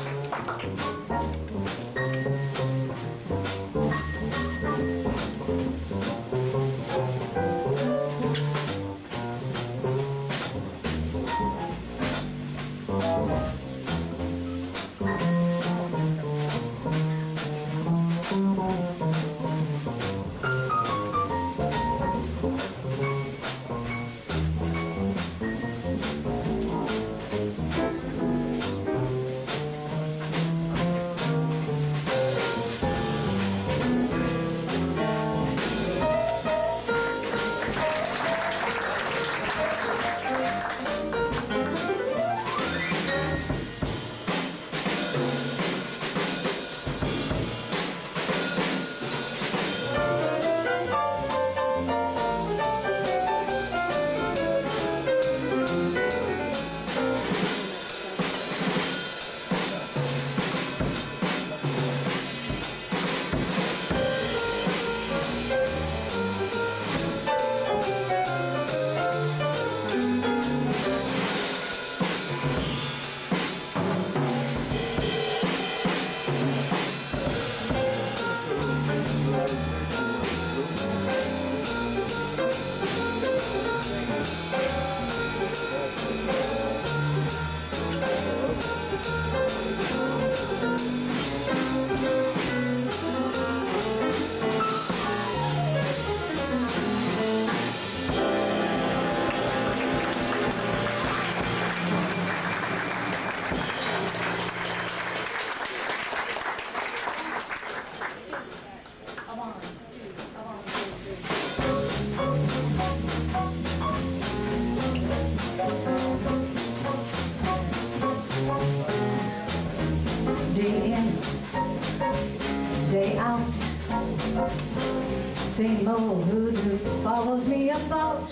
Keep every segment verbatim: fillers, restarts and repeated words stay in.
Same old hoodoo follows me about.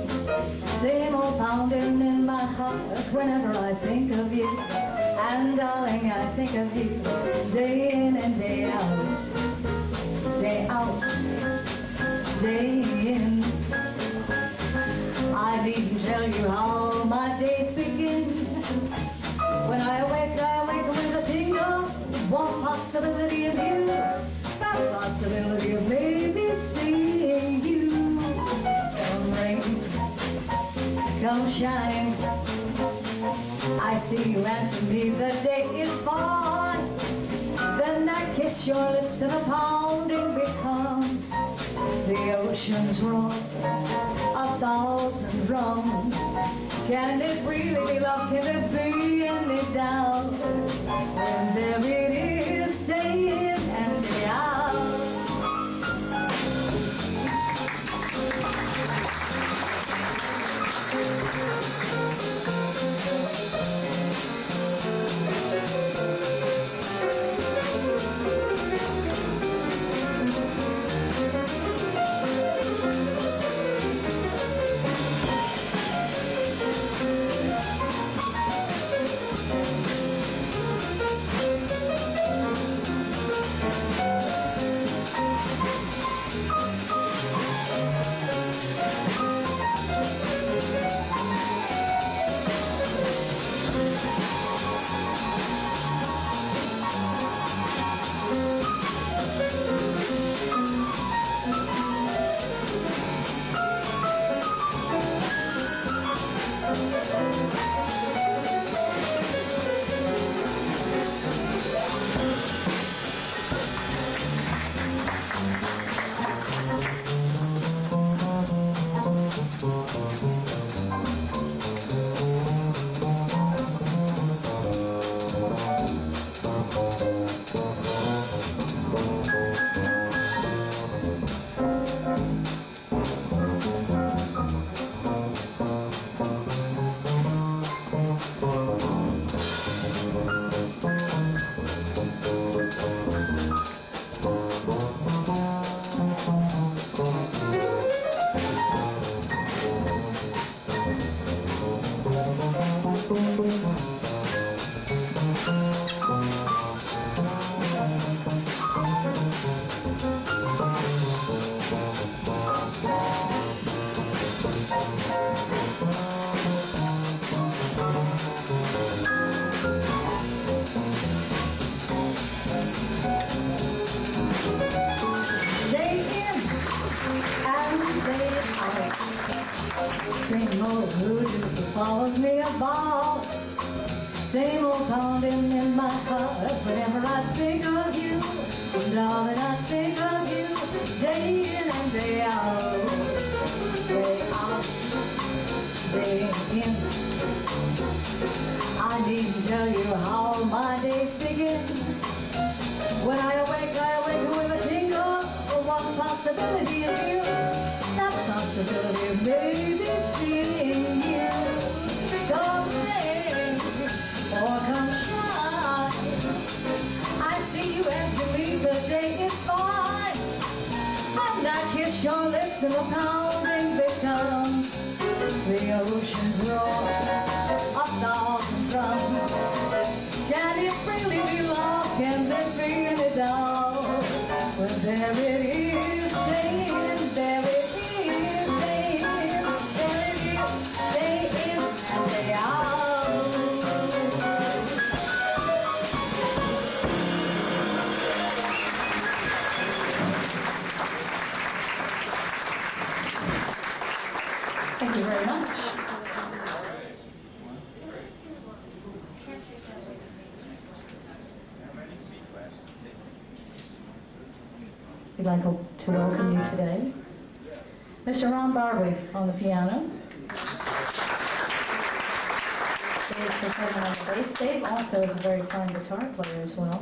Same old pounding in my heart whenever I think of you. And darling, I think of you day in and day out. Day out, day in. I needn't tell you how my days begin. When I awake, I awake with a tingle. One possibility of you, that possibility of maybe seeing you. Come rain, come shine, I see you and to me the day is fine. Then I kiss your lips and the pounding becomes the ocean's roar, a thousand drums. Can it really be love? Can it be any doubt? And there it is, day in and day out. gives me a ball. Same old pounding in my heart whenever I think of you. Darling, I think of you day in and day out. Day out, day in. I need to tell you how my days begin. When I awake, I awake with a tingle of one possibility of you. That possibility of maybe seeing you. Don't rain or come shine, I see you and to me the day is fine. And I kiss your lips and the pounding becomes the ocean's roar, a thousand drums. Can it really be love? Can they feel it now? Well, there it is, staying, there it is, staying, there it is, staying, and they are. Thank you very much. We'd like to welcome you today, Mister Ron Barwick on the piano, Dave Kirkland on the bass. Dave also is a very fine guitar player as well.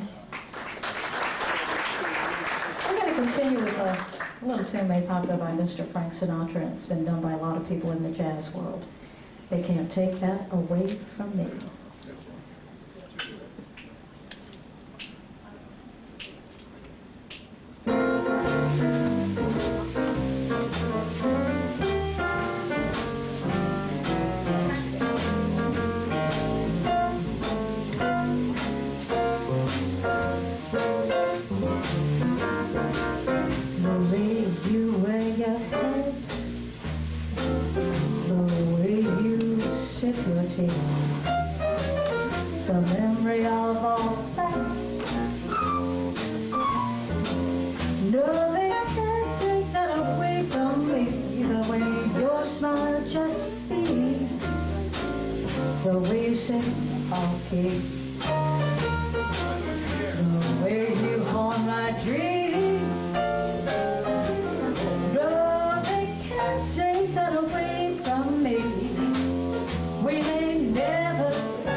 We're going to continue with a little tune made popular by Mister Frank Sinatra, and it's been done by a lot of people in the jazz world. They can't take that away from me. The memory of all facts. No, they can't take that away from me. The way your smile just speaks, the way you sing off key, the way you haunt my dreams. No, they can't take that away from me. We may never,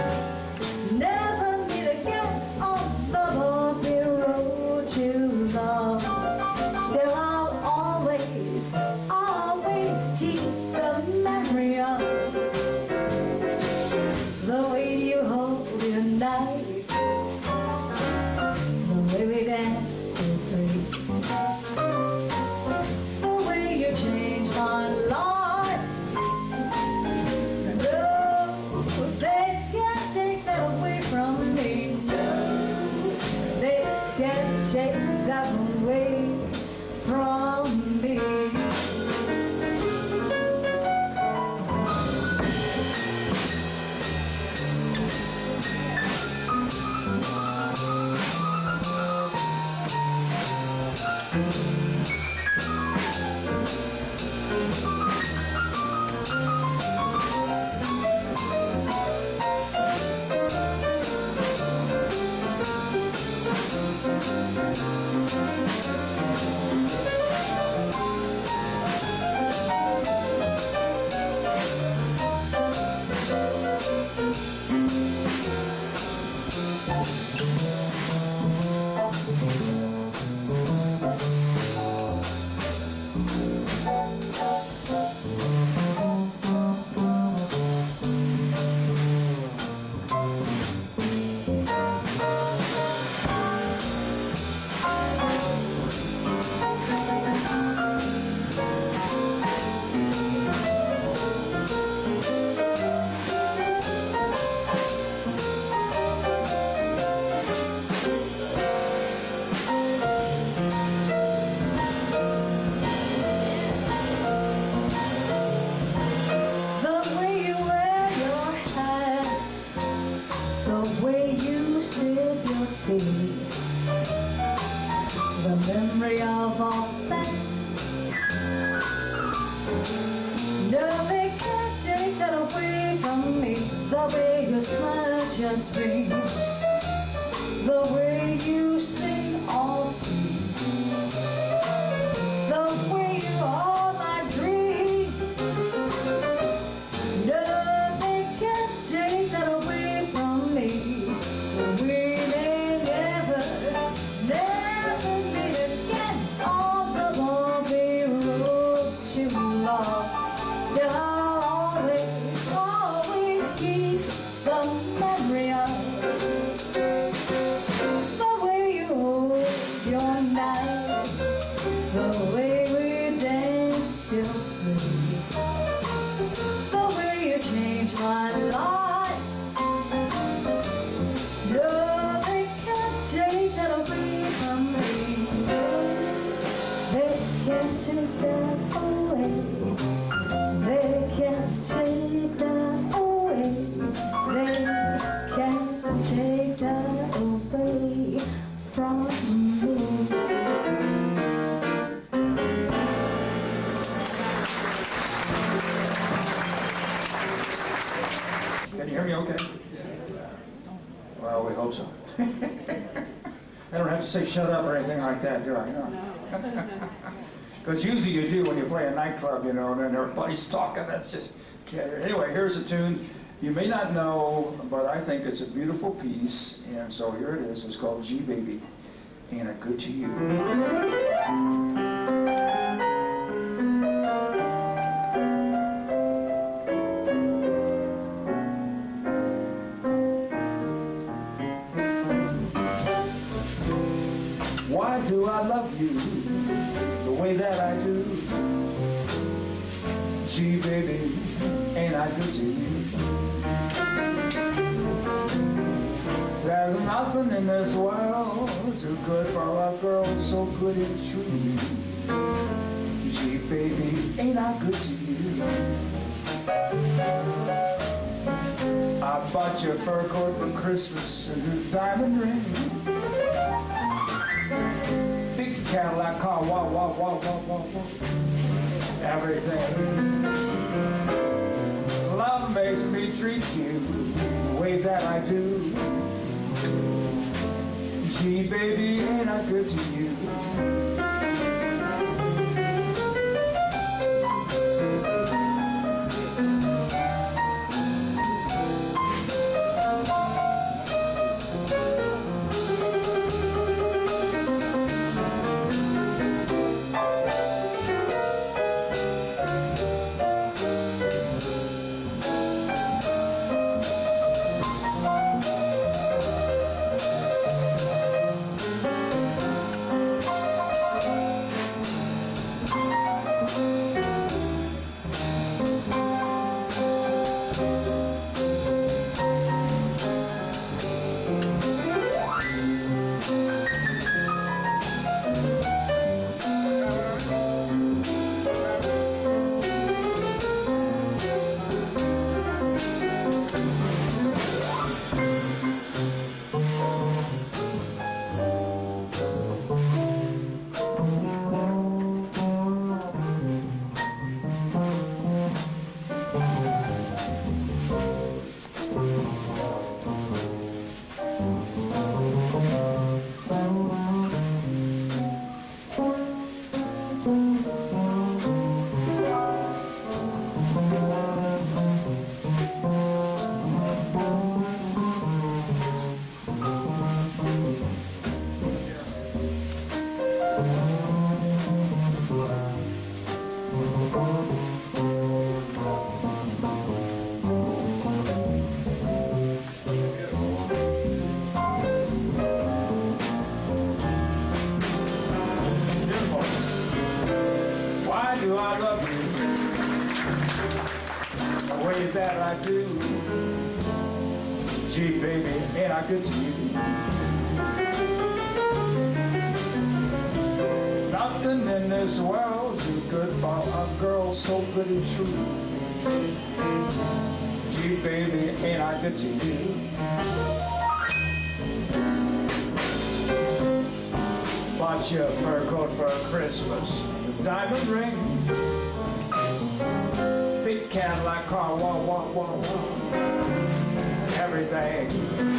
never meet again on the bumpy road to love. Still, I'll always, always keep the memory of the way you hold your knife, the way we danced till three, the way you changed my life. way your smile just brings, the way you sing all free, the way you are my dreams. Nothing can take that away from me. We may never, never meet again on the bumpy road to love. Still I'll always, always keep the memory of the way you hold your knife, the way we dance till three, the way you changed my life. Nothing can take that away from me. They can't take that away. They can't take that away. They can't take that away from me. Can you hear me okay? Well, we hope so. I don't have to say shut up or anything like that, do I? No. Because usually you do when you play a nightclub, you know, and then everybody's talking. That's just, anyway, here's a tune you may not know, but I think it's a beautiful piece. And so here it is. It's called Gee Baby, Ain't I Good to You? Why do I love you the way that I do? Gee, baby, ain't I good to you? There's nothing in this world too good for a girl so good and true. Gee, baby, ain't I good to you? I bought you a fur coat for Christmas and a diamond ring. Big Cadillac car, wah, wah, wah, wah, wah, wah. Everything. Love makes me treat you the way that I do. Gee, baby, ain't I good to you? That I do. Gee, baby, ain't I good to you? Nothing in this world too good for a girl so good and true. Gee, baby, ain't I good to you? Bought you a fur coat for Christmas, a diamond ring, big Cadillac car, wah, wah, wah, wah. thing.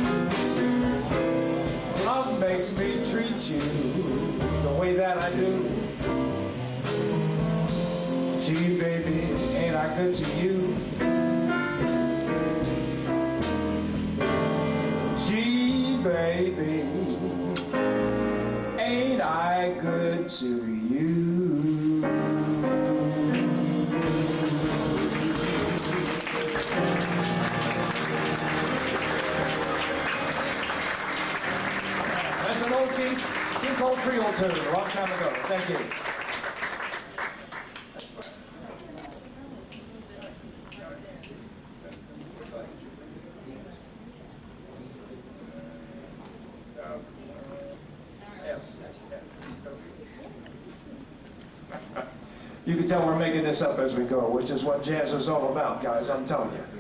Love makes me treat you the way that I do. Gee, baby, ain't I good to you? Gee, baby, ain't I good to you? That's an old King, King Cole Trio tune, a long time ago. Thank you. You can tell we're making this up as we go, which is what jazz is all about, guys, I'm telling you.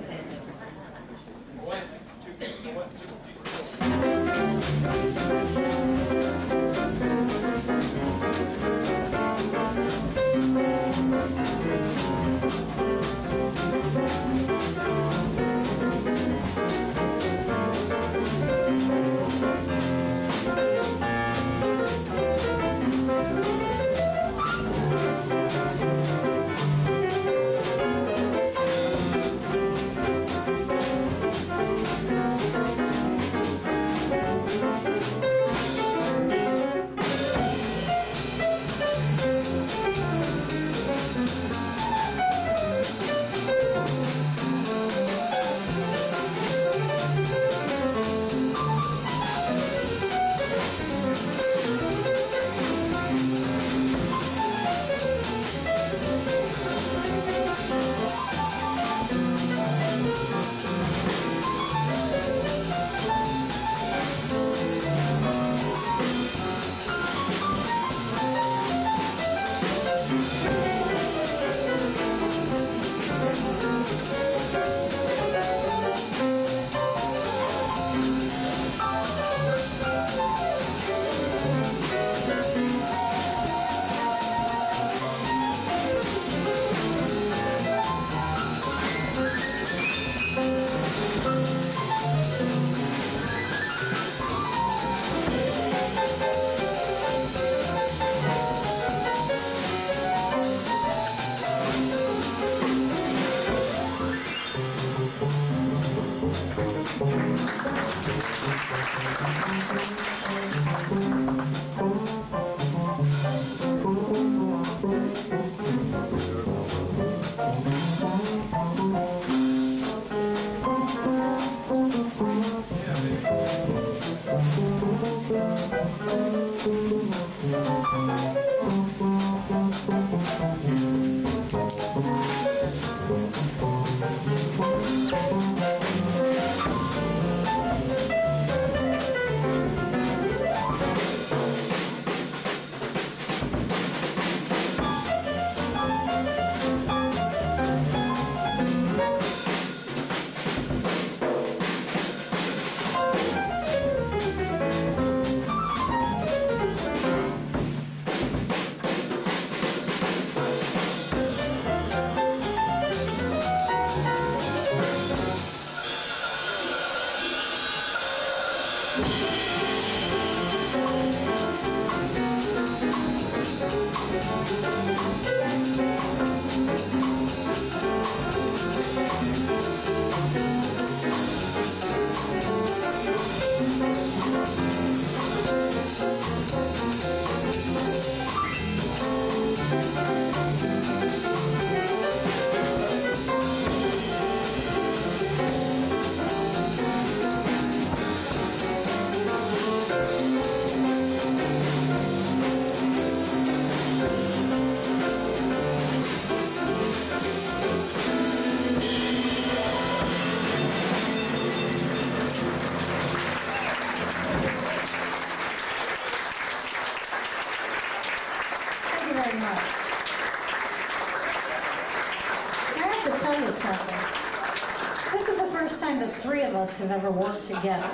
Have ever worked together.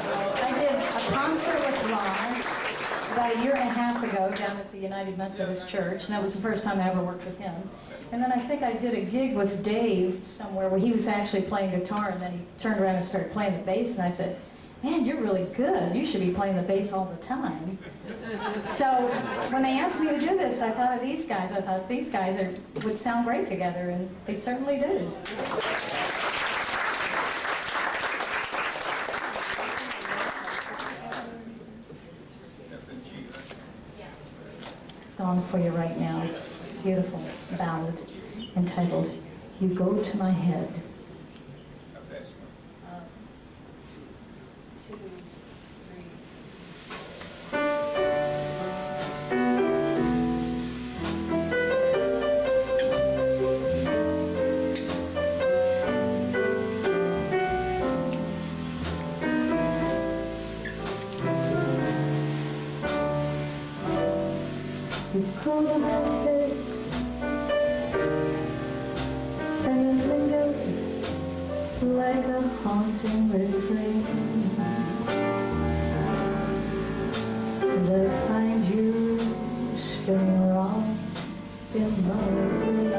I did a concert with Ron about a year and a half ago down at the United Methodist Church, and that was the first time I ever worked with him. And then I think I did a gig with Dave somewhere where he was actually playing guitar, and then he turned around and started playing the bass, and I said, man, you're really good. You should be playing the bass all the time. So when they asked me to do this, I thought of these guys. I thought these guys are, would sound great together, and they certainly did. Song for you right now. Beautiful ballad entitled, You Go to My Head. You go to my head and you linger like a haunting refrain, and I find you spinning around in my brain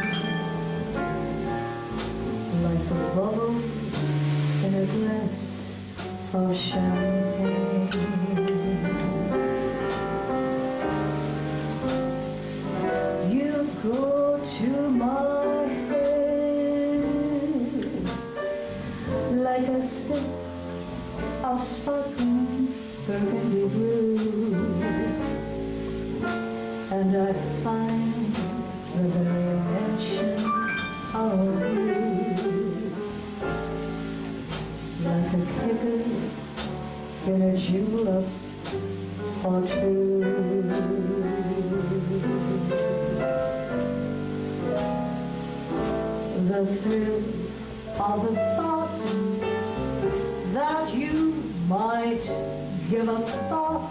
like the bubbles in a glass of champagne. Go to my head like a sip of sparkling burgundy brew, and I find the very mention of you like a kicker in a julep or two. The thrill of the thought that you might give a thought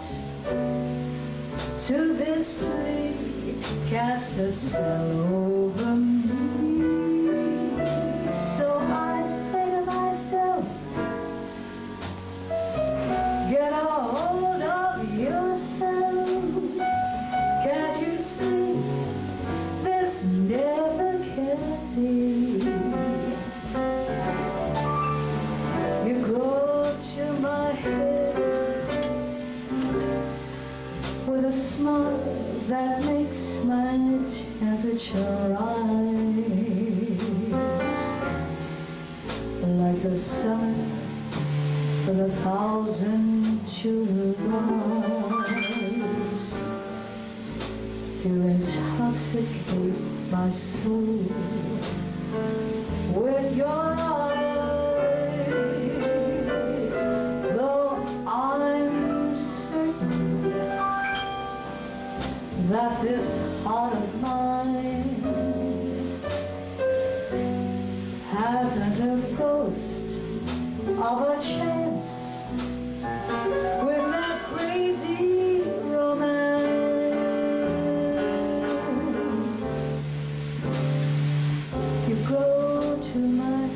to this plea cast a spell over me. So I say to myself, get a hold of yourself. Can't you see this never can be? You go to my head with a smile that makes my temperature rise like the sun with a thousand July's. You intoxicate my soul with your eyes, though I'm certain that this heart of mine hasn't a ghost of a chance with that crazy romance. You go to my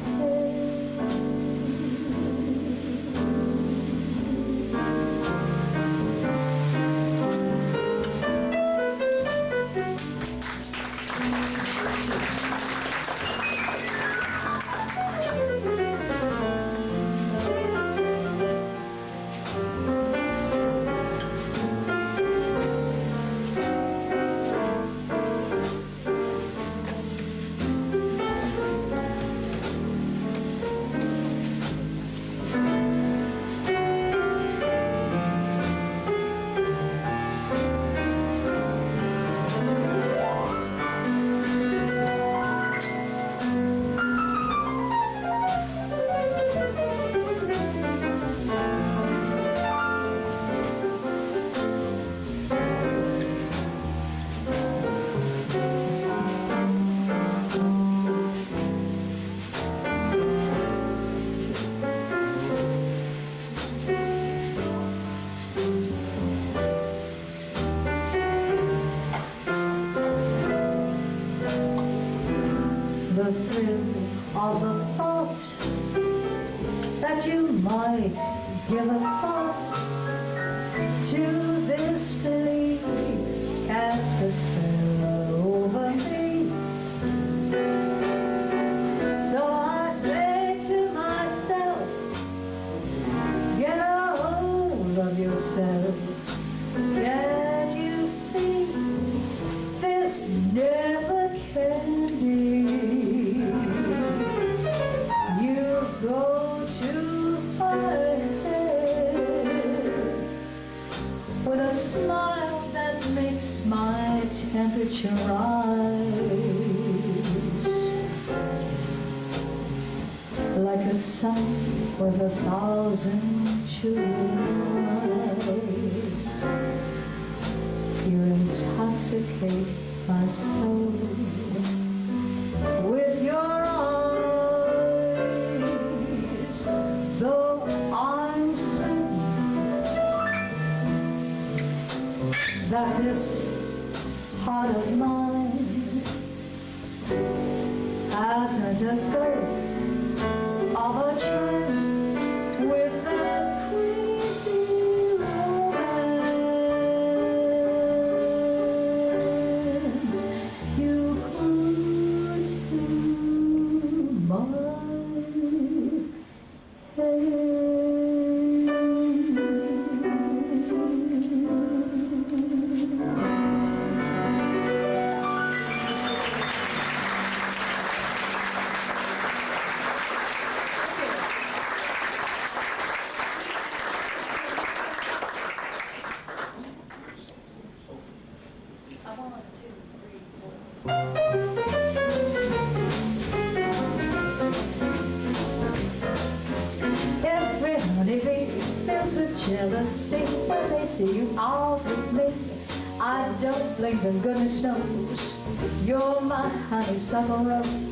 the thrill of the thought that you might give a thought to this plea, cast a spell over me. love yourself. Can't you see this never can be? You go to my head with a smile that makes my temperature rise, like a sun with a thousand children eyes. You intoxicate my soul with your eyes, though I'm certain that this heart of mine hasn't a ghost of a chance with that crazy romance. You come to my head. Every honeybee fills with jealousy when they see you out with me. I don't blink, and goodness knows you're my honeysuckle rose.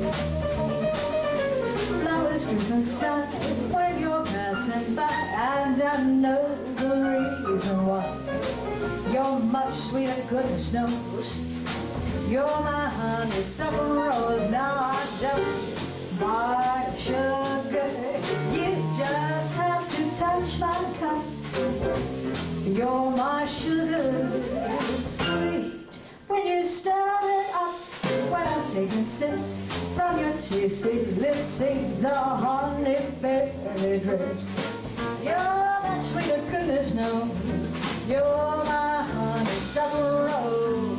Flowers to the sun when you're passing by, and I know the reason why. You're much sweeter, goodness knows you're my honeysuckle rose. Now I don't buy sugar, you just have to touch my cup. You're my sugar, sweet when you stir it up. When I'm taking sips from your tasty lips, sings the honey fairy drips. You're much sweeter, goodness knows you're my honeysuckle rose.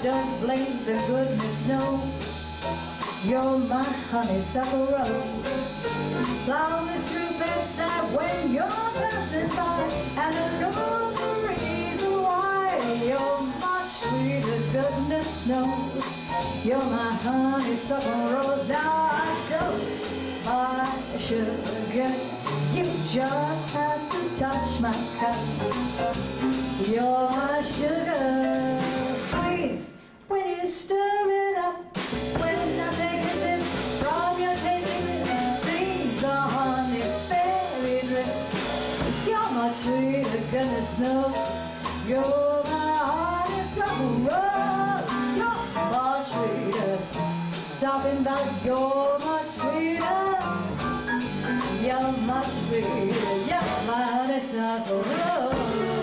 don't blink, the goodness knows you're my honeysuckle rose. Flowers through bedside when you're passing by, and I know the reason why. You're much sweeter, goodness knows you're my honeysuckle rose. Now I don't buy sugar, you just have to touch my cup. You're my sugar, sweet when you stir it up. When I take a sip from your tasting lips, sings the honey fairy drips. You're much sweeter, goodness knows you're my honeysuckle rose. You're much sweeter, talking about you're much sweeter. You're much sweeter, you're my honeysuckle rose.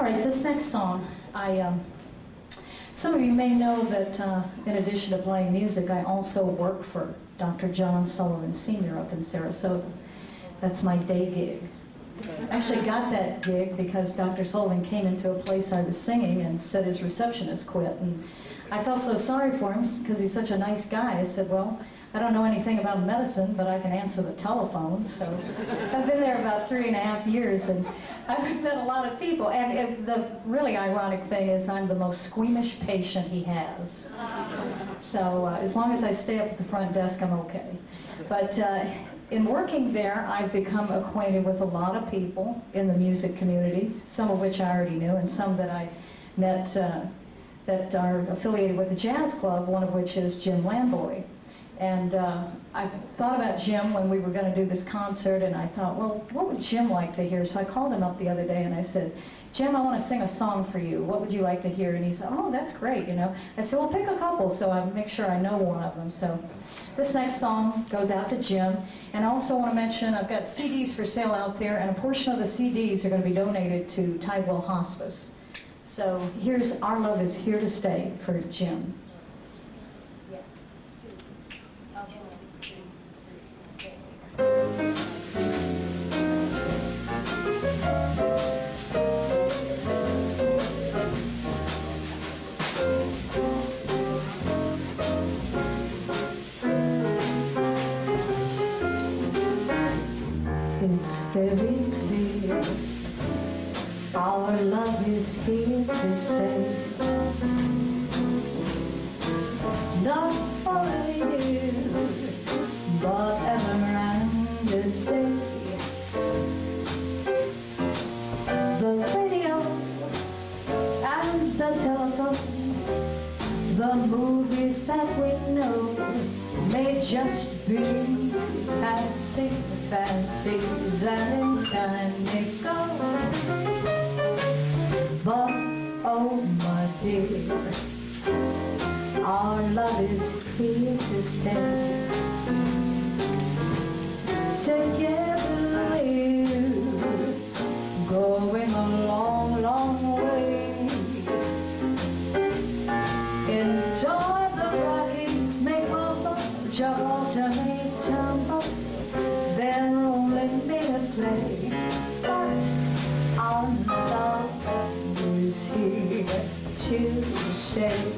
All right, this next song, I, um, some of you may know that uh, in addition to playing music, I also work for Doctor John Sullivan Senior up in Sarasota. That's my day gig. I actually got that gig because Doctor Sullivan came into a place I was singing and said his receptionist quit. And I felt so sorry for him because he's such a nice guy. I said, well, I don't know anything about medicine, but I can answer the telephone. So I've been there about three and a half years, and I've met a lot of people. And it, the really ironic thing is I'm the most squeamish patient he has. So uh, as long as I stay up at the front desk, I'm okay. But uh, in working there, I've become acquainted with a lot of people in the music community, some of which I already knew, and some that I met uh, that are affiliated with the jazz club, one of which is Jim Lamboy. And uh, I thought about Jim when we were going to do this concert, and I thought, well, what would Jim like to hear? So I called him up the other day and I said, Jim, I want to sing a song for you. What would you like to hear? And he said, oh, that's great, you know. I said, well, pick a couple so I make sure I know one of them. So this next song goes out to Jim. And I also want to mention I've got C Ds for sale out there, and a portion of the C Ds are going to be donated to Tidewell Hospice. So here's Our Love Is Here to Stay for Jim. It's very clear our love is here to stay. Not for a year, but ever and a day. The radio and the telephone, the movies that we know may just be passing fancies, and in time they go. But oh my dear, our love is here to stay. Together we're going a long, long way. Enjoy the rockets, make a bunch of alternate tempo. They're only made to play, but our love is here to stay.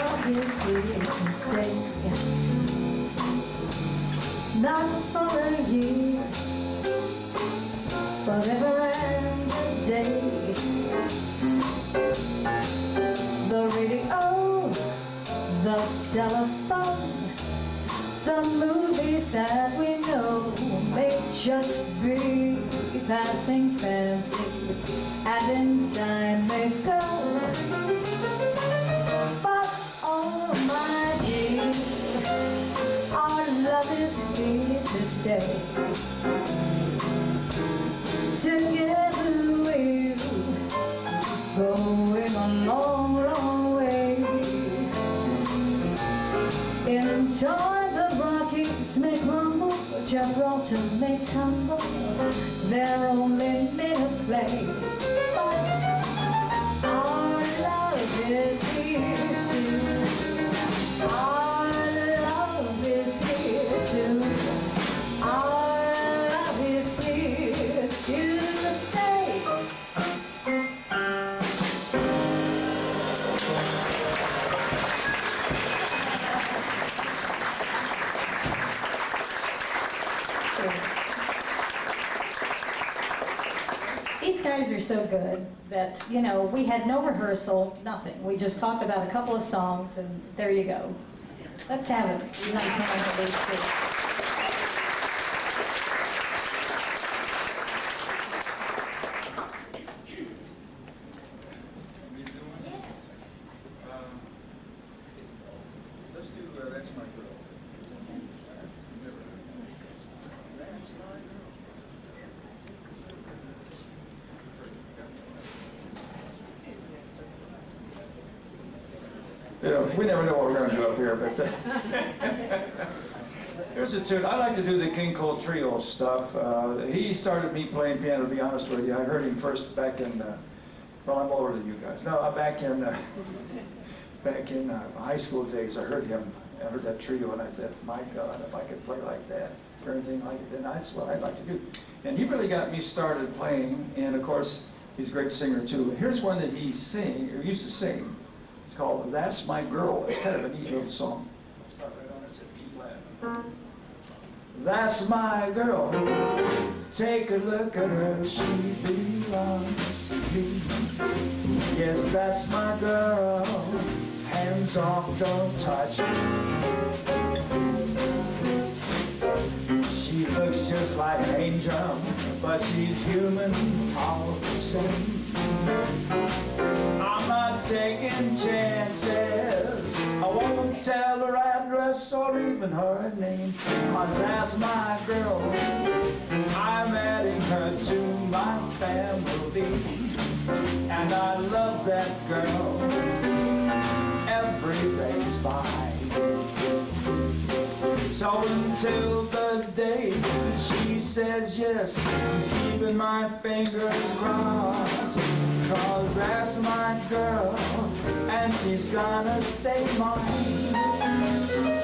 love is here to stay. Not for a year, forever and a day. The radio, the telephone, the movies that we know may just be passing fancies, and in time they go. But oh my dear, our love is here to stay. Together we're going a long, long way. Enjoy the Rockies may crumble, Gibraltar may tumble, they're only made of clay. But our love is here too. Our love is here too. Our love is here to stay. These guys are so good that, you know, we had no rehearsal, nothing. We just talked about a couple of songs, and there you go. Let's have it. Nice hand for these two. Let's do uh, That's My Girl. That's my girl. You know, we never know what we're going to do up here, but uh, here's a tune. I like to do the King Cole Trio stuff. Uh, he started me playing piano, to be honest with you. I heard him first back in, uh, well, I'm older than you guys. No, uh, back in, uh, back in uh, high school days, I heard him. I heard that trio, and I thought, my God, if I could play like that or anything like it, then that's what I'd like to do. And he really got me started playing, and of course, he's a great singer too. Here's one that he sing, or used to sing. It's called That's My Girl. It's kind of a neat little song. Start right on it, it's a B flat. That's my girl. Take a look at her. She belongs to me. Yes, that's my girl. Hands off, don't touch her. She looks just like an angel, but she's human all the same. I'm not taking chances. I won't tell her address or even her name, 'cause that's my girl. I'm adding her to my family, and I love that girl. Every day's fine. So until the day she says yes, I'm keeping my fingers crossed, 'cause that's my girl, and she's gonna stay mine.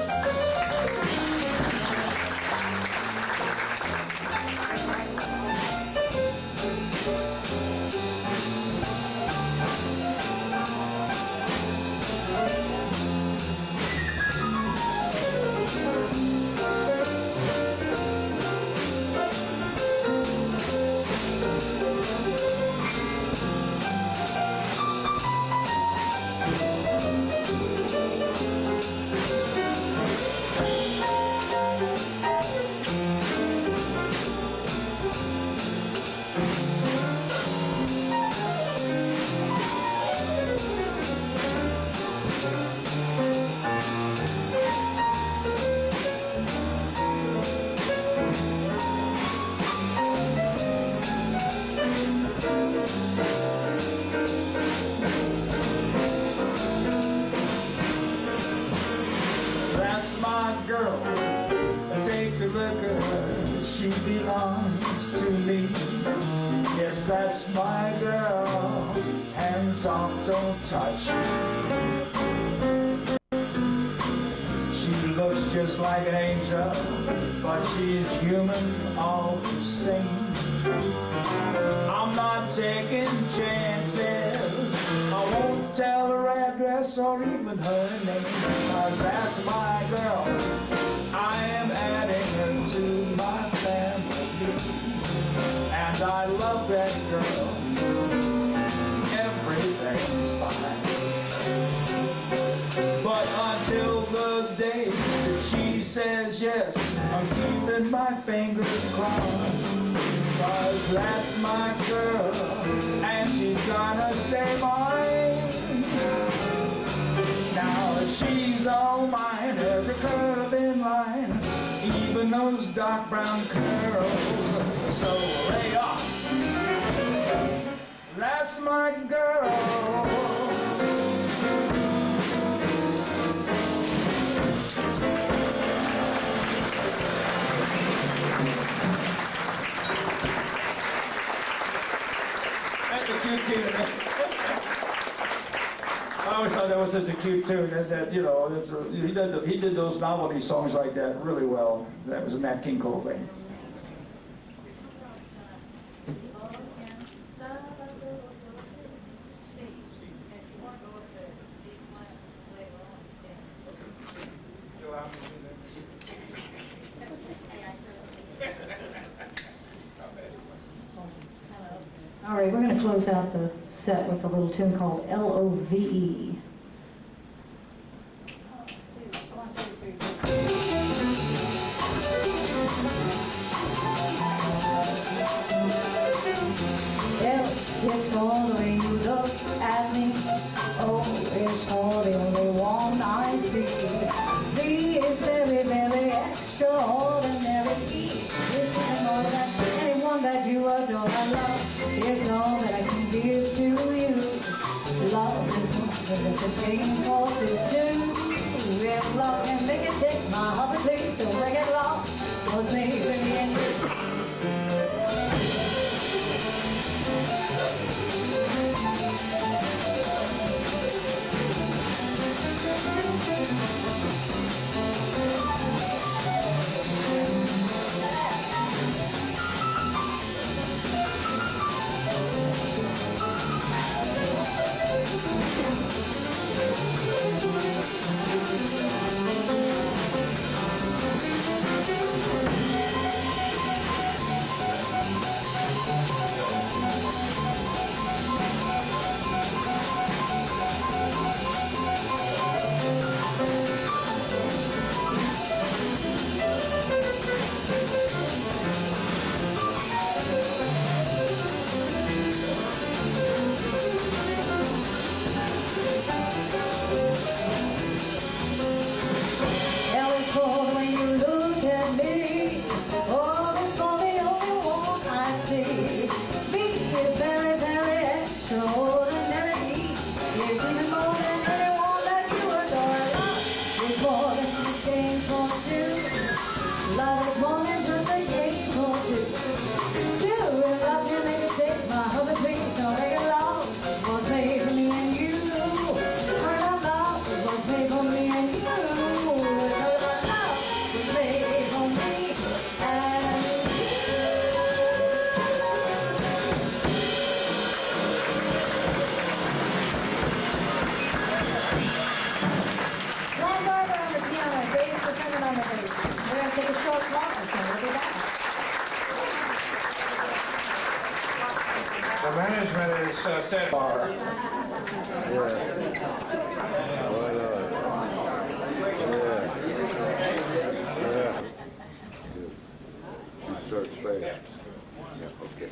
Girl, take a look at her, she belongs to me. Yes, that's my girl, hands off, don't touch her. She looks just like an angel, but she's human all the same. I'm not taking chances. I won't tell her address or even her name, 'cause that's my girl. I am adding her to my family, and I love that girl. Everything's fine. But until the day that she says yes, I'm keeping my fingers crossed, 'cause that's my girl, and she's gonna stay mine. Now she's all mine, every curve in line, even those dark brown curls. So lay off. That's my girl. That's a cute tune. I always thought that was such a cute tune. That, that you know, that's a, he did he did those novelty songs like that really well. That was a Nat King Cole thing. All right, we're going to close out the set with a little tune called L O V E. L is for the way you look at me. O is for the only one I see. V is very, very extraordinary. E is more than anyone that you adore. I love is all that I can give to you. Love is more than just a game for two. If love can make it, take my heart, please, so break it off. Was made for me and you. The management is uh, set bar. Yeah. Why not? Yeah. Yeah. Good. She starts fast. Yeah, okay.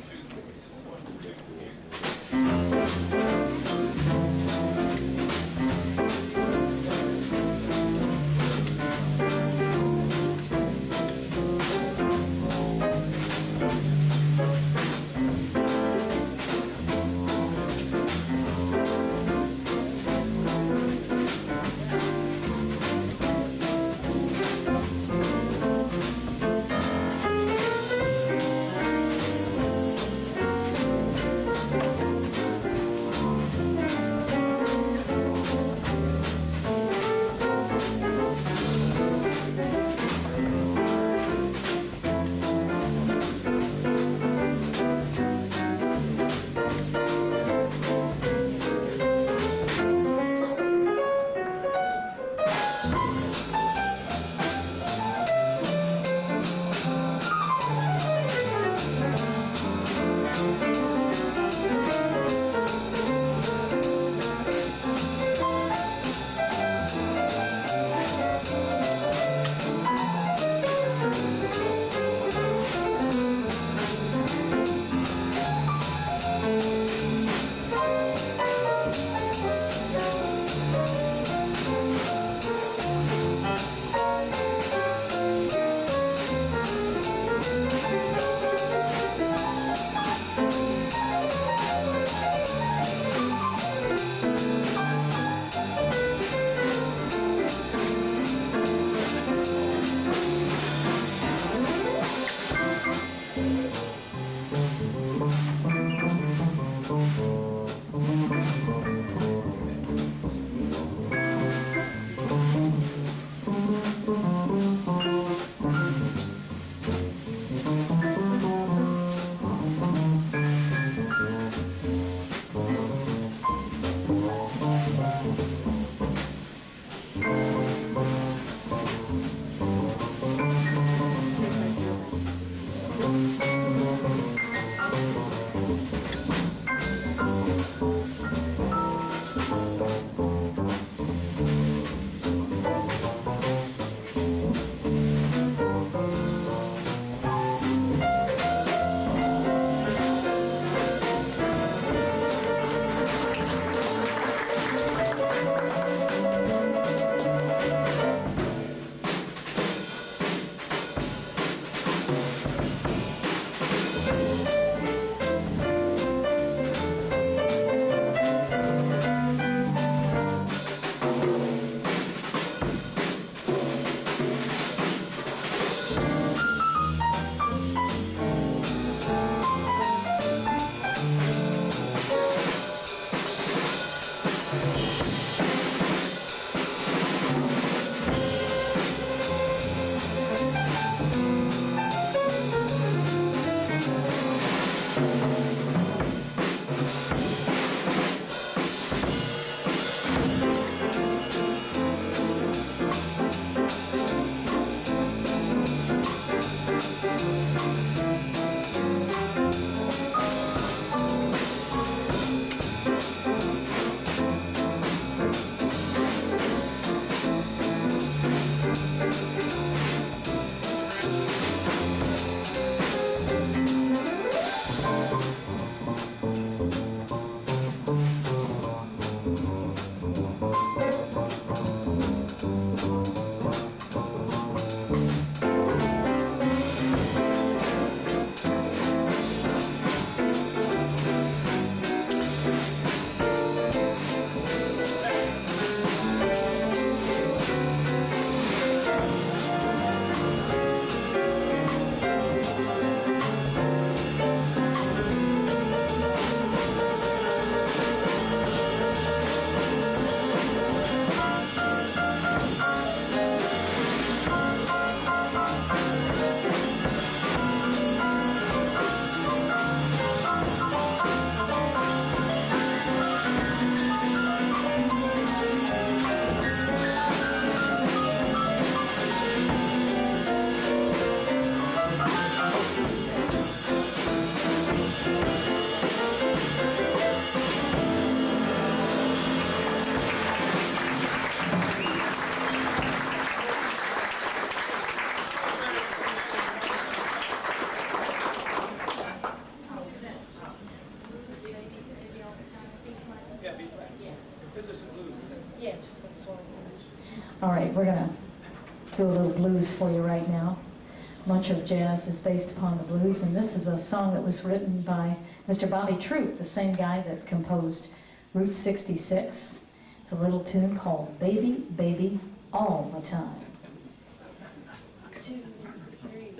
we're going to do a little blues for you right now. Much of jazz is based upon the blues, and this is a song that was written by Mister Bobby Troup, the same guy that composed Route sixty-six. It's a little tune called Baby, Baby, All the Time. Two, three.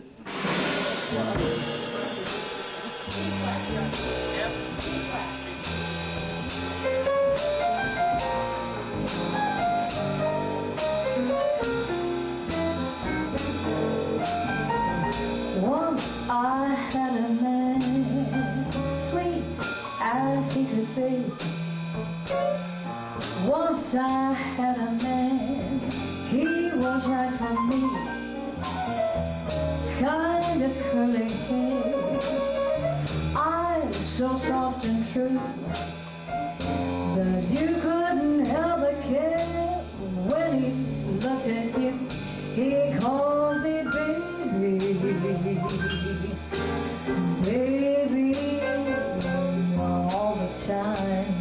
Once I had a man, sweet as he could be. Once I had a man, he was right for me. Kind of curly hair, eyes so soft and true that you couldn't help but care. When he looked at you, he called me baby, baby, all the time.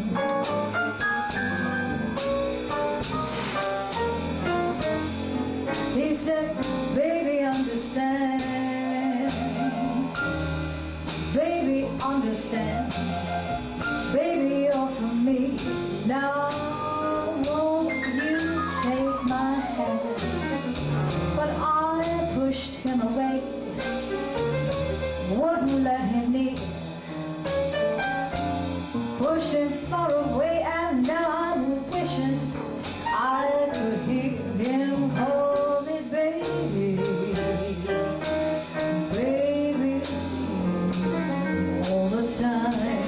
He said, baby, understand, baby, understand, baby, you're for me. Now, won't you take my hand? But I pushed him away, wouldn't let him near, pushed him far away, and now I'm wishing I could hear him call me baby, baby, all the time.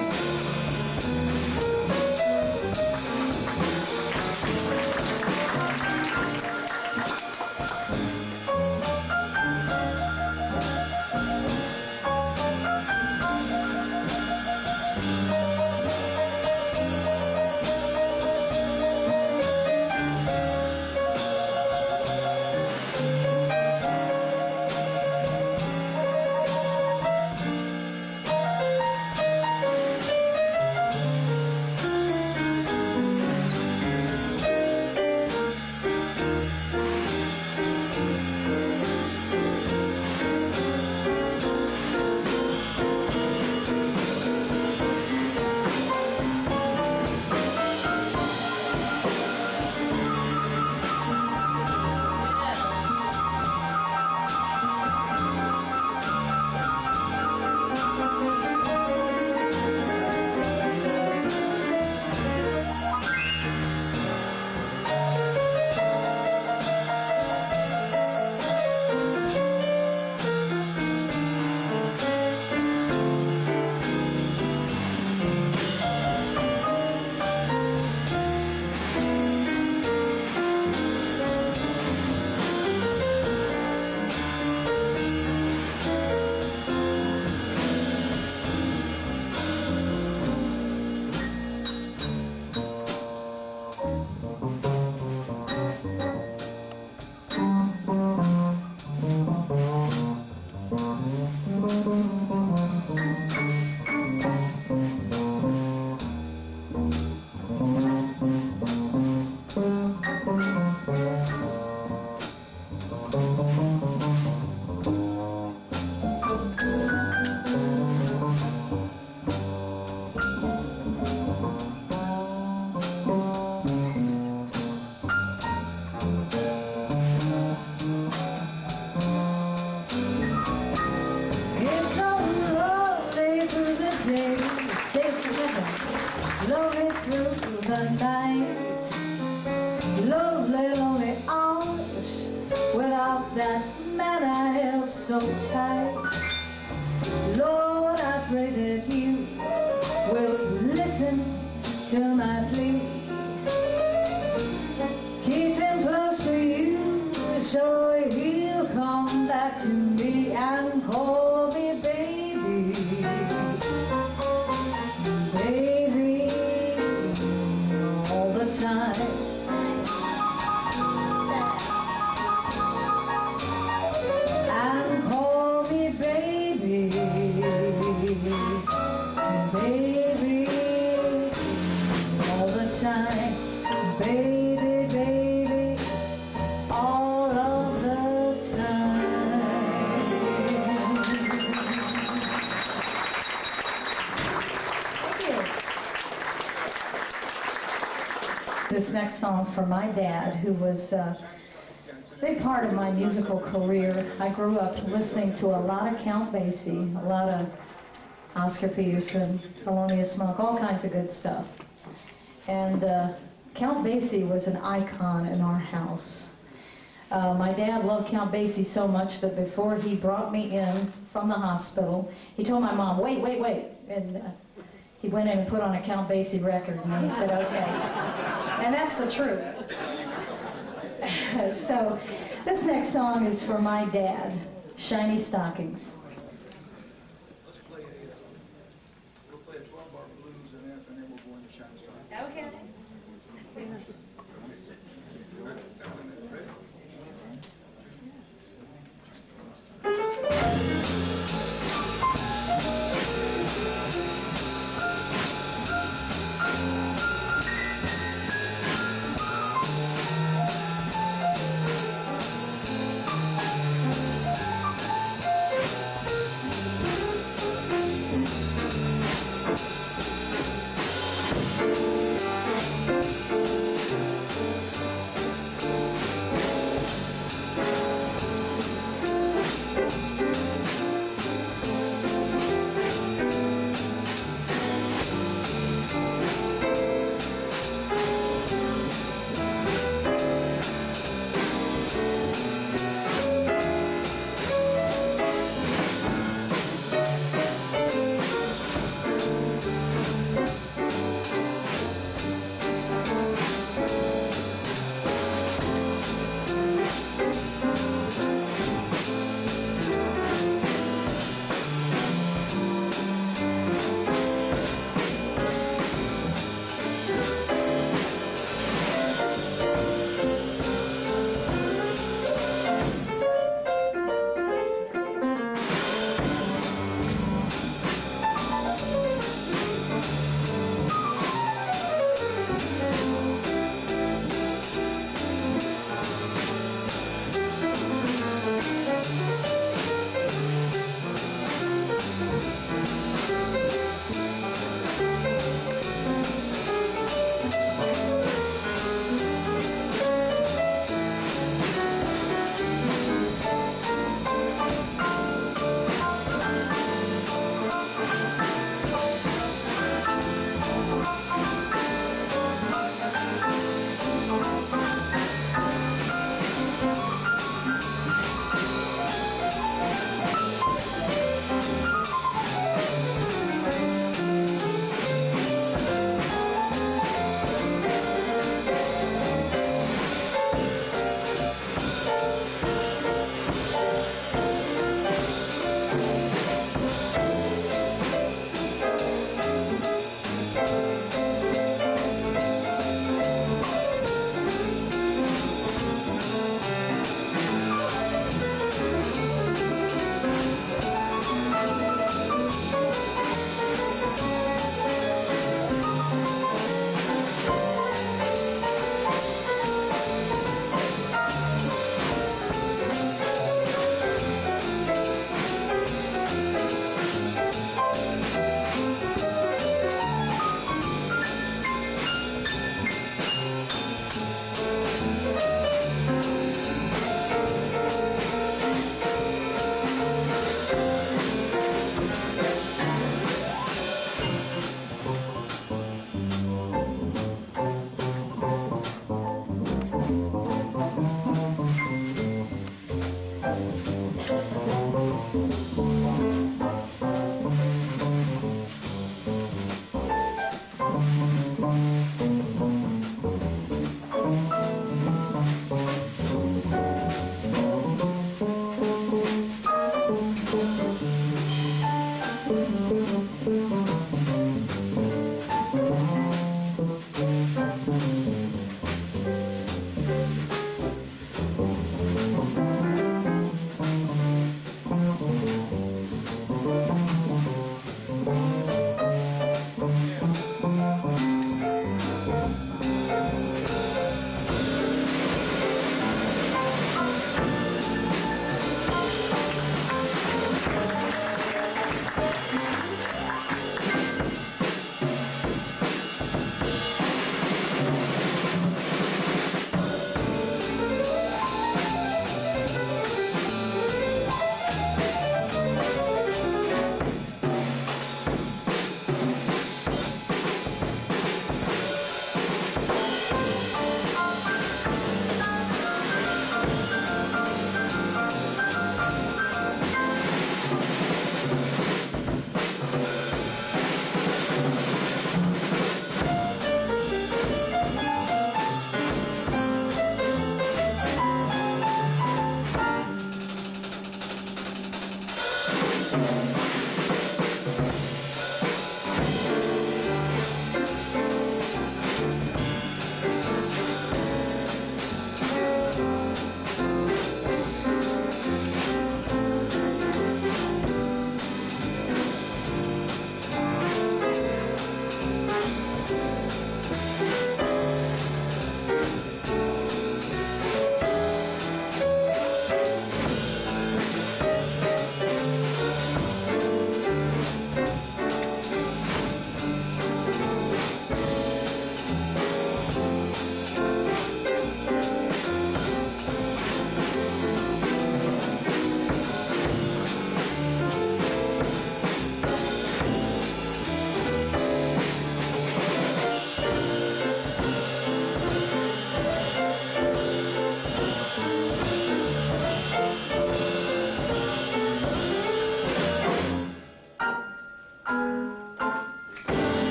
Lonely through the night, lonely, lonely hours without that man I held so tight. Lord, I pray that you will listen to my plea. Keep him close to you so he'll come back to me and call me baby, baby, all the time. And call me baby, baby, all the time. Baby, baby, this next song for my dad, who was uh, a big part of my musical career. I grew up listening to a lot of Count Basie, a lot of Oscar Peterson, Thelonious Monk, all kinds of good stuff. And uh, Count Basie was an icon in our house. Uh, my dad loved Count Basie so much that before he brought me in from the hospital, he told my mom, wait, wait, wait. And uh, he went in and put on a Count Basie record, and he said, okay. And that's the truth. So this next song is for my dad, Shiny Stockings. Let's play a, uh, we'll play a twelve bar blues and then and then we'll go into Shiny Stockings. Okay.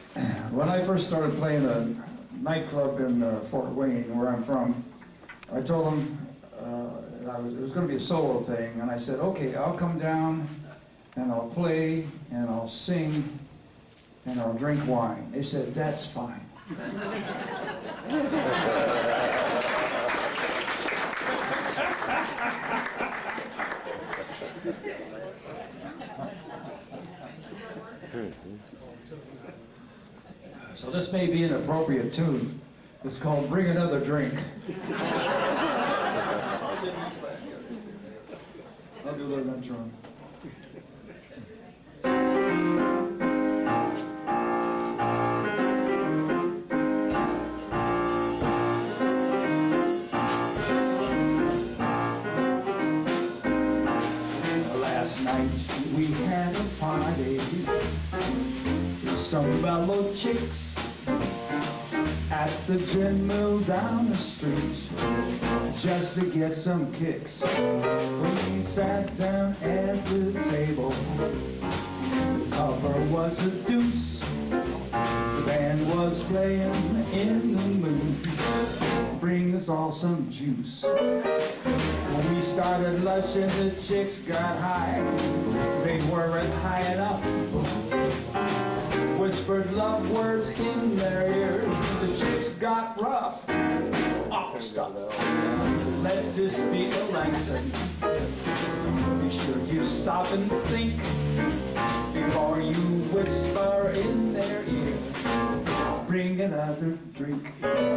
When I first started playing a nightclub in uh, Fort Wayne, where I'm from, I told them uh, I was, it was going to be a solo thing, and I said, okay, I'll come down and I'll play and I'll sing and I'll drink wine. They said, that's fine. So this may be an appropriate tune. It's called Bring Another Drink. I'll do that on drum. Last night we had a party with some mellow chicks at the gin mill down the street, just to get some kicks. We sat down at the table. The cover was a deuce. The band was playing In the Mood. Bring us all some juice. When we started lushing, the chicks got high. They weren't high enough. Whispered love words in their ear. The chicks got rough. Awful stuff. Let this be a lesson. Be sure you stop and think before you whisper in their ear. Bring another drink.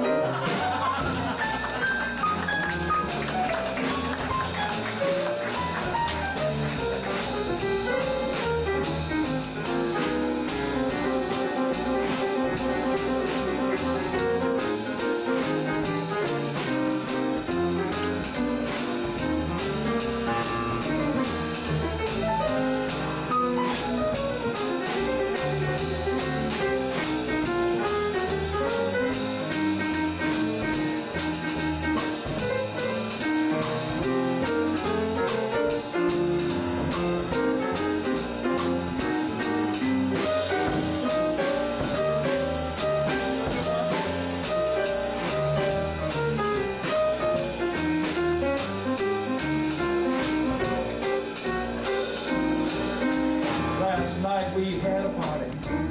We had a party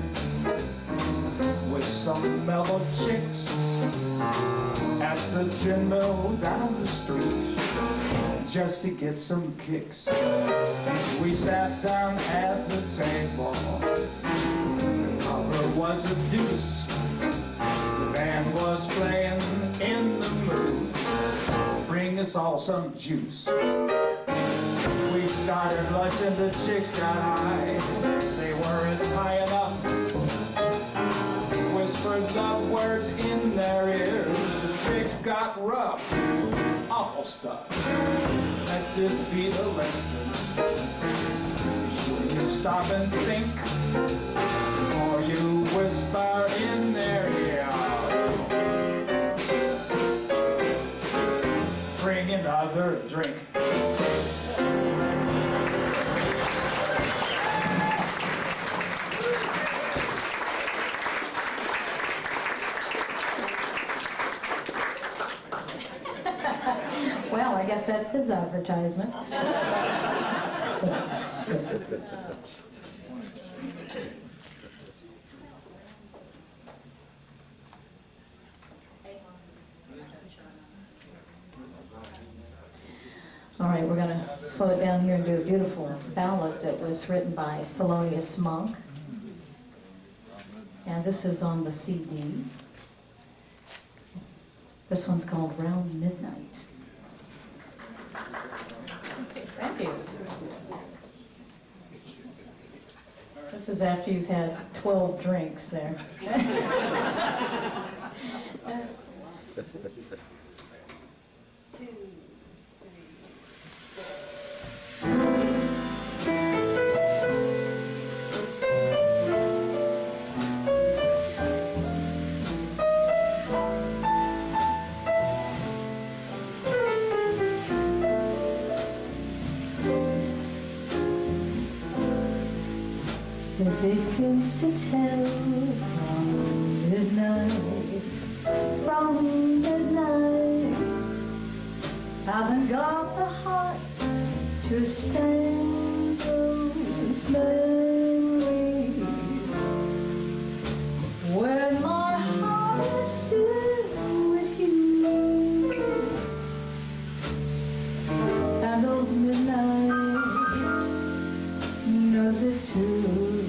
with some mellow chicks at the gin mill down the street, just to get some kicks. We sat down at the table. The cover was a deuce. The band was playing In the Mood. Bring us all some juice. We started lushing, the chicks got high. They weren't high enough. Whispered love words in their ears. The chicks got rough. Awful stuff. Let this be the lesson. Be sure you stop and think before you whisper in their ear. Bring another drink. Well, I guess that's his advertisement. All right, we're going to slow it down here and do a beautiful ballad that was written by Thelonious Monk. And this is on the C D. This one's called Round Midnight. Thank you. This is after you've had twelve drinks there. Two, It begins to tell got the heart to stand those memories. When my heart is still with you, and old midnight knows it too.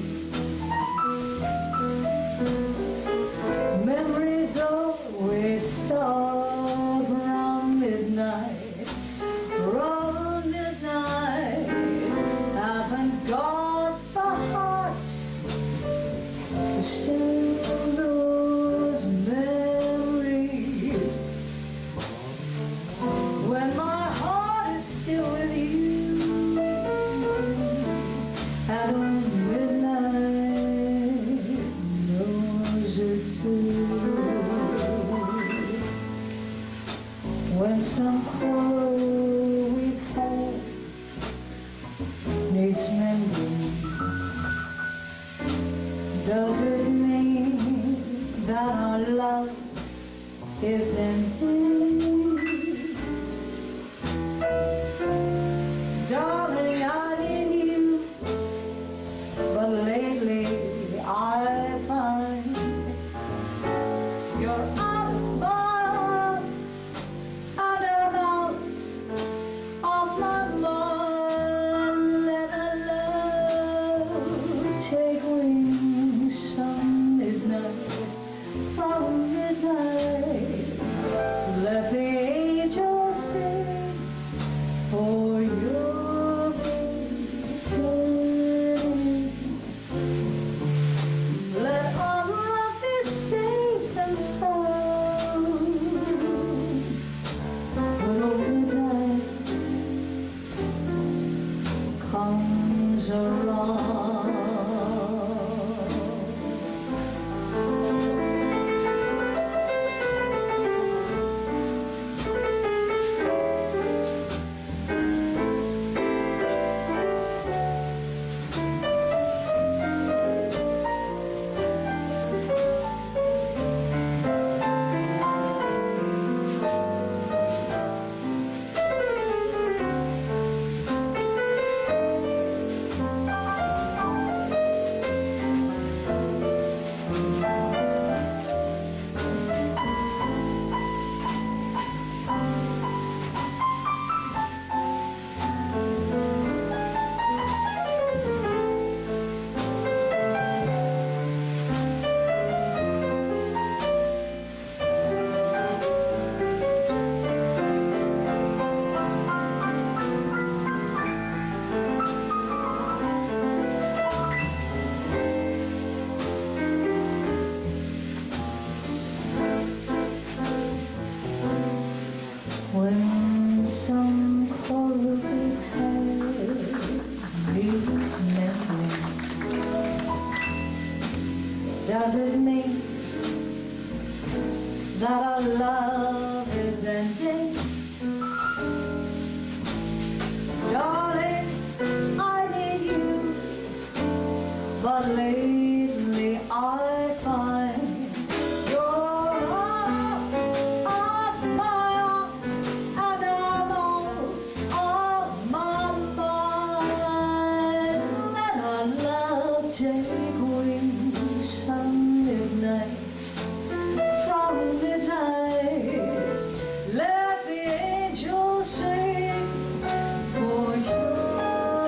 Memories always start around midnight, around midnight. Haven't got the heart to still those memories. When my heart is still with you, and on midnight knows it too. When some quarrel we've had needs mending, does it mean that our love is ending? Darling, I need you, but lately I find you're out of my arms and I'm out of my mind. Let our love take wings some midnight, from midnight. Let the angels sing for your return. Let our love be safe and sound when old midnight comes around. When some quarrel we had needs mending, does it mean that our love is ending? Darling, I need you, but lately I find you're out of my arms and I'm out of my mind. Let our love take wings some midnight, from midnight. Let the angels sing for your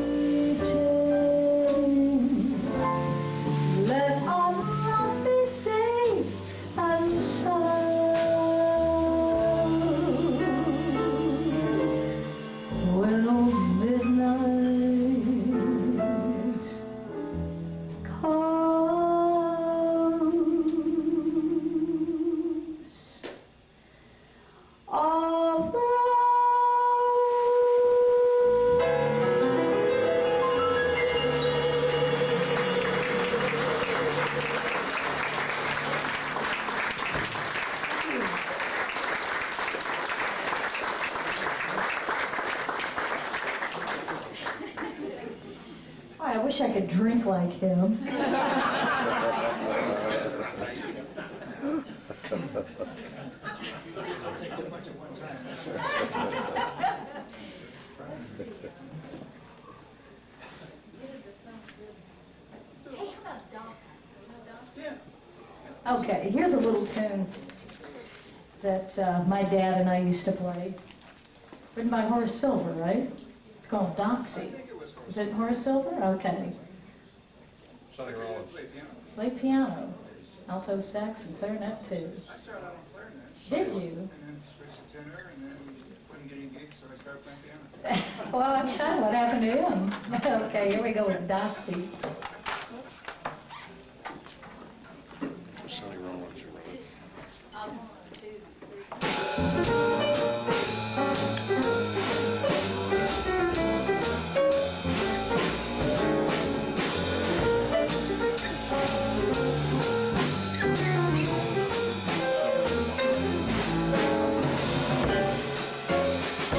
return. Let our love be safe and sound when old midnight comes around. I wish I could drink like him. Take too much at one time. Okay, here's a little tune that uh, my dad and I used to play. Written by Horace Silver, right? It's called Doxy. Is it Horace Silver? Okay. Sonny Rollins. Play piano, alto sax, and clarinet too. I started out on clarinet. Did you? And then switched to tenor, and then couldn't get any gigs, so I started playing piano. Well, I'm trying what happened to him. Okay, here we go with Doxy. Sonny Rollins, you wrote it.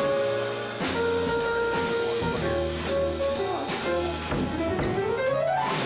Thank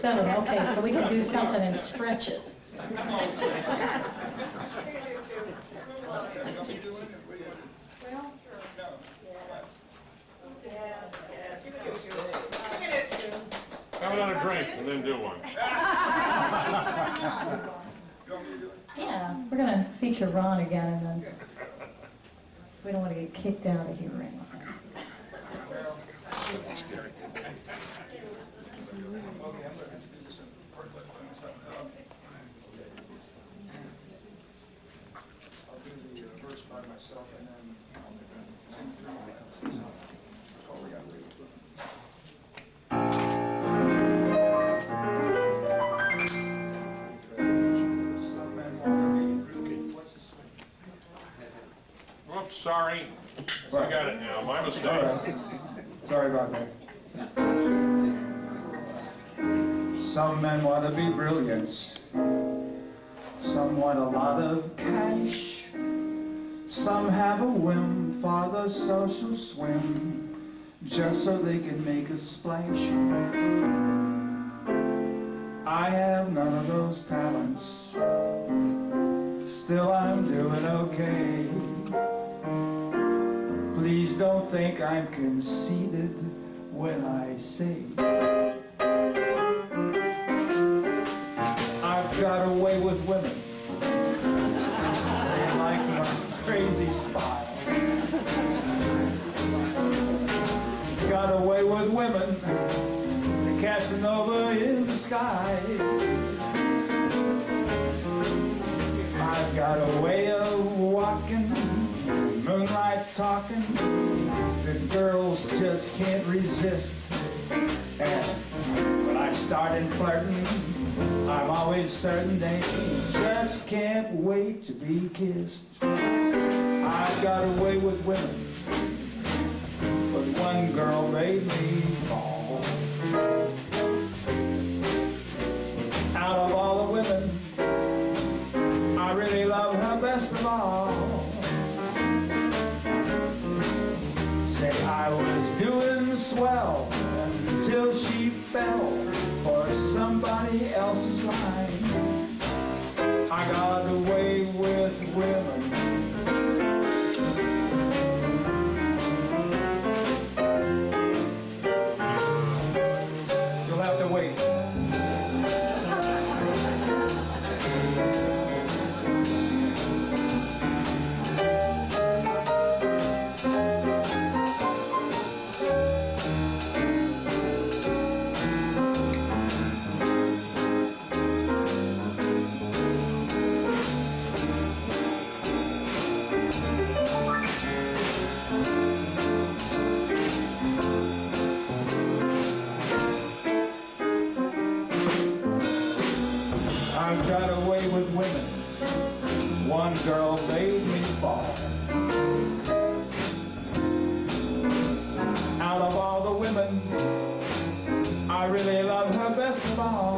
Seven, okay, so we can do something and stretch it. Have another drink and then do one. Yeah, we're gonna feature Ron again, and then we don't want to get kicked out of here or anything. I'll do the uh, verse by myself and then sing through it. Oh, we got to read it. Some men want to be rude. What's this? Whoops, sorry. I got it now. My mistake. All right. Sorry about that. Some men want to be brilliant. Some want a lot of cash. Some have a whim for the social swim, just so they can make a splash. I have none of those talents. Still I'm doing okay. Please don't think I'm conceited when I say I've got a way with women. They like my crazy smile. Got a way with women. The Casanova in the sky. I've got a way of walking, moonlight talking, that girls just can't resist. And when I started flirting, I'm always certain they just can't wait to be kissed. I've got a way with women, but one girl made me fall. Out of all the women, I really love her best of all. Say I was doing swell until she fell for somebody else's line. I got away with women. You'll have to wait. I've got a way with women. One girl made me fall. Out of all the women, I really love her best of all.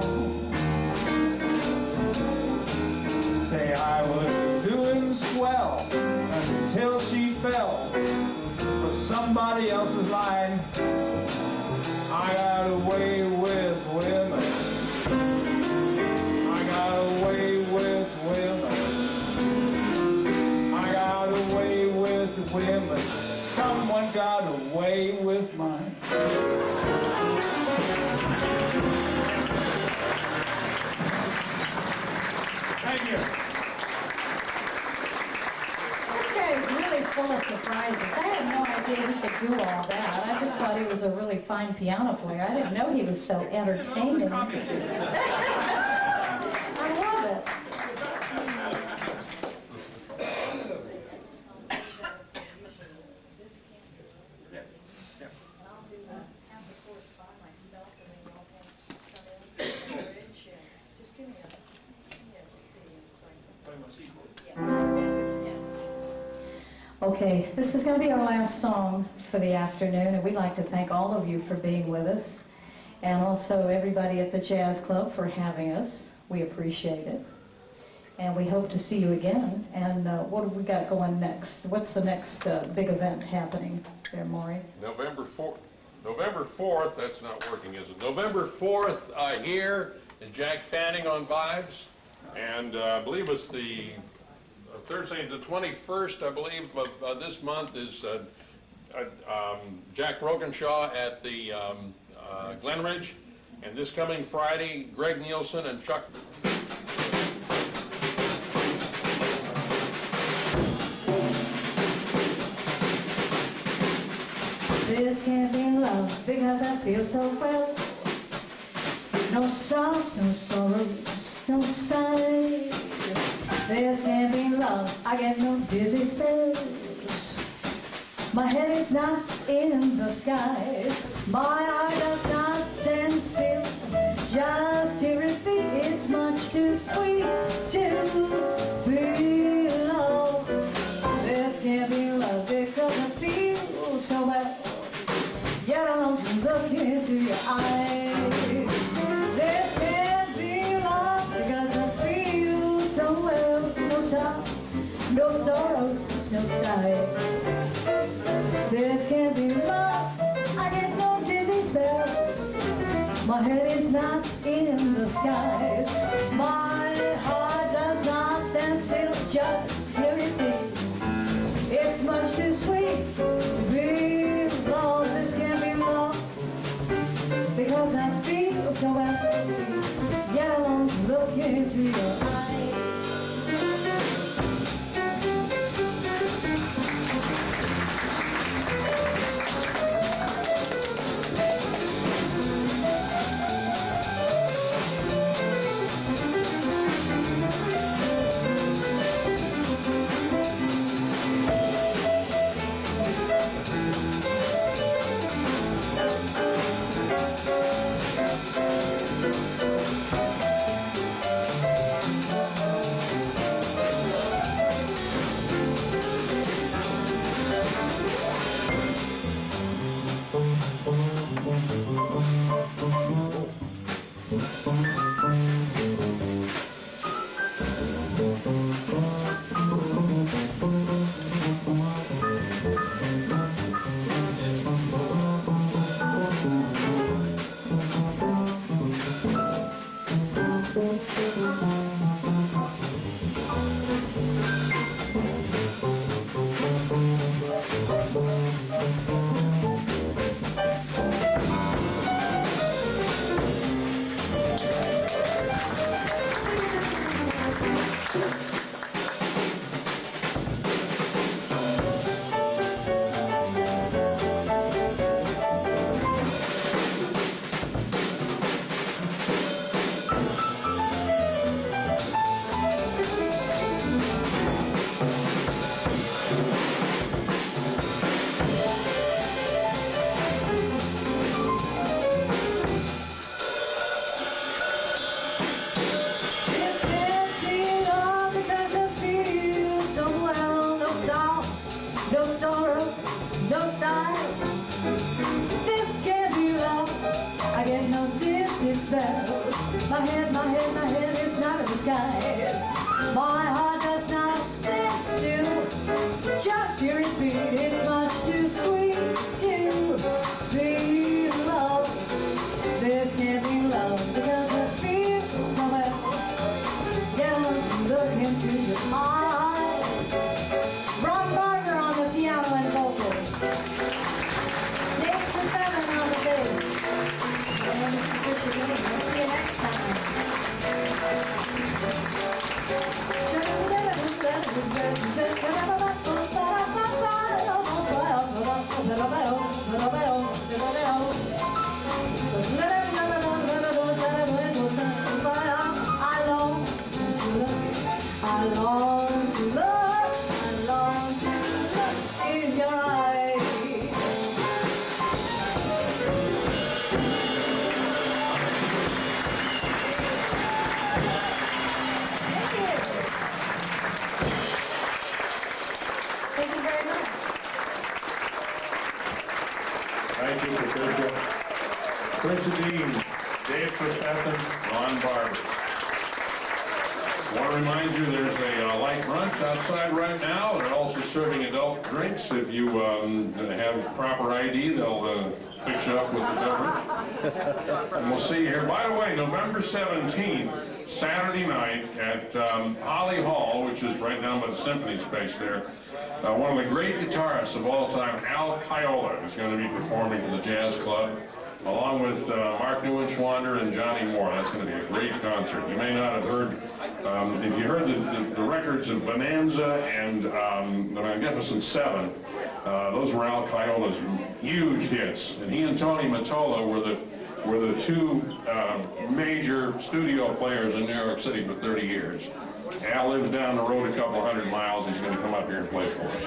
Say I was doing swell until she fell for somebody else's line. I got a way with women. I got a way with women. I got a way with women. Someone got a way with mine. Thank you. This guy is really full of surprises. I had no idea he could do all that. I just thought he was a really fine piano player. I didn't know he was so entertaining. I love it. Okay, this is going to be our last song for the afternoon, and we'd like to thank all of you for being with us, and also everybody at the Jazz Club for having us. We appreciate it, and we hope to see you again. And uh, what have we got going next? What's the next uh, big event happening there, Maury? November fourth, November fourth, that's not working, is it? November fourth, uh, here is Jack Fanning on Vibes. And uh, I believe it's the uh, Thursday, the twenty-first, I believe, of uh, this month is uh, uh, um, Jack Rogenshaw at the um, uh, Glenridge. And this coming Friday, Greg Nielsen and Chuck. This can't be love because I feel so well. No sobs, no sorrows, no sighs. This can't be love, I get no dizzy spells. My head is not in the skies. My heart does not stand still. Just to repeat, it's much too sweet to be loved. This can't be love because I feel so well. Yet I long to look into your eyes. This can't be love because I feel so well. No sobs, no sorrows, no sighs. This can't be love, I get no dizzy spells. My head is not in the skies. My heart does not stand still, just hear it beats. It's much too sweet to be loved. This can't be love because I feel so well. Yet I long to look into your eyes. My head, my head, my head is not in the skies. My heart does not stand still. Just hear it beat. It's much too sweet to be loved. This can't be love because I feel so well. Yeah, look into your eyes. Ron Barker on the piano and vocals. Dave McFadden on the bass. And Mister Fisher Lane. We'll see you next time. I long to look, I long to look, I long to look in your eyes. Thank you very much. Thank you, Patricia. Patricia Dean, Dave Professor, Ron Barber. I want to remind you there's a uh, light brunch outside right now. They're also serving adult drinks. If you um, have proper I D, they'll uh, fix you up with a beverage. And we'll see you here. By the way, November seventeenth, Saturday night at um, Holly Hall, which is right down by the Symphony Space there. Uh, one of the great guitarists of all time, Al Kiola, is going to be performing for the Jazz Club, along with uh, Mark Neuenschwander and Johnny Moore. That's going to be a great concert. You may not have heard, um, if you heard the, the, the records of Bonanza and um, the Magnificent Seven, uh, those were Al Kiola's huge hits. And he and Tony Mottola were the were the two uh, major studio players in New York City for thirty years. Al lives down the road a couple hundred miles. He's going to come up here and play for us.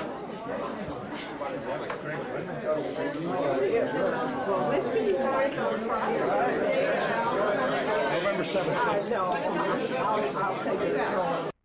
November seventeenth.